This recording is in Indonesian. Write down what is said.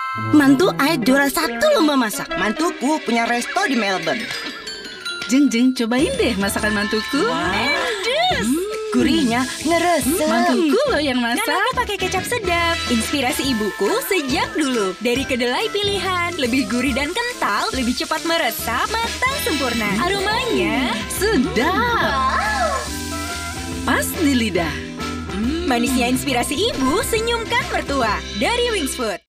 Mantu Ait juara 1 lomba masak. Mantuku punya resto di Melbourne. Jeng, cobain deh masakan mantuku. Gurihnya ngeresep. Mantuku loh yang Kan masak. aku pakai kecap sedap. Inspirasi ibuku sejak dulu. Dari kedelai pilihan, lebih gurih dan kental, lebih cepat meresap, matang sempurna. Aromanya Sedap. Pas di lidah. manisnya inspirasi ibu, senyumkan mertua. Dari Wings Food.